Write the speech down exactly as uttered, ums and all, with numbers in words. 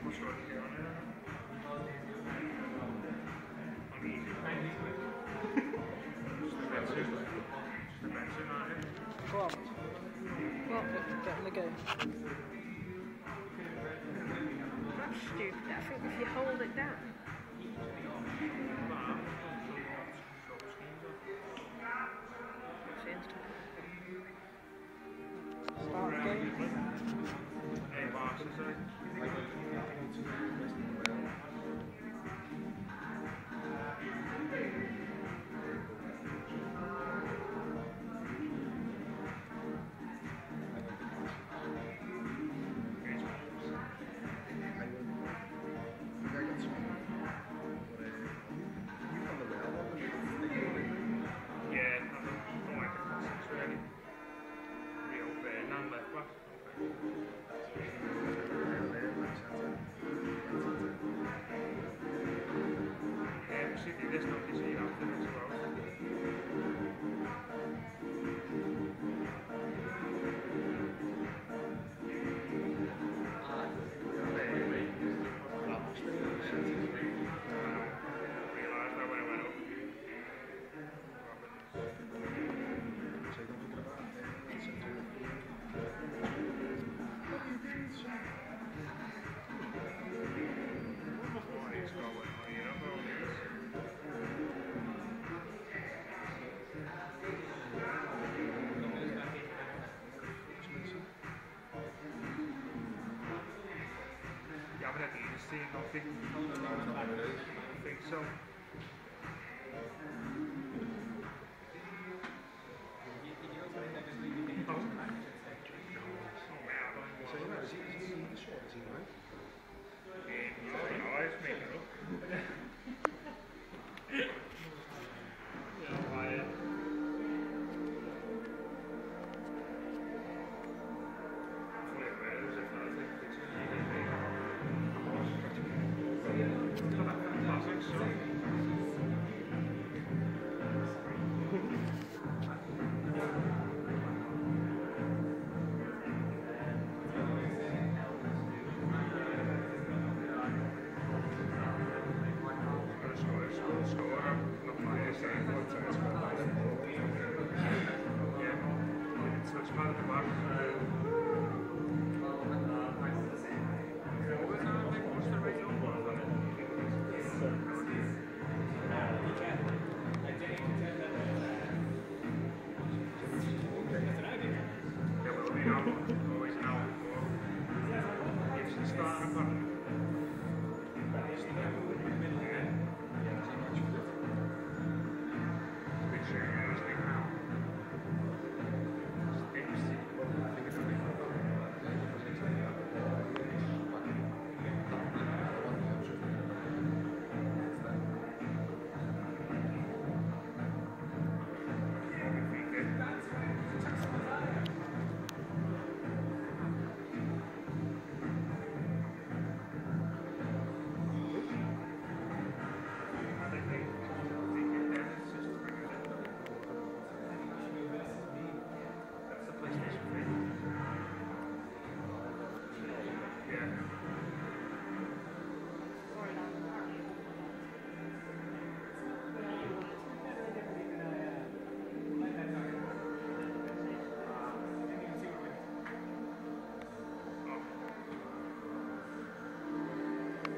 What's going to get on here? On the easy plane. Just the bets in. Just the bets in, aren't you? Go on. Go on, get in the game. That's stupid. I think if you hold it down. Start the game. Hey, boss, is it? There's no disease out there as well. I haven't had to see nothing. I think so. So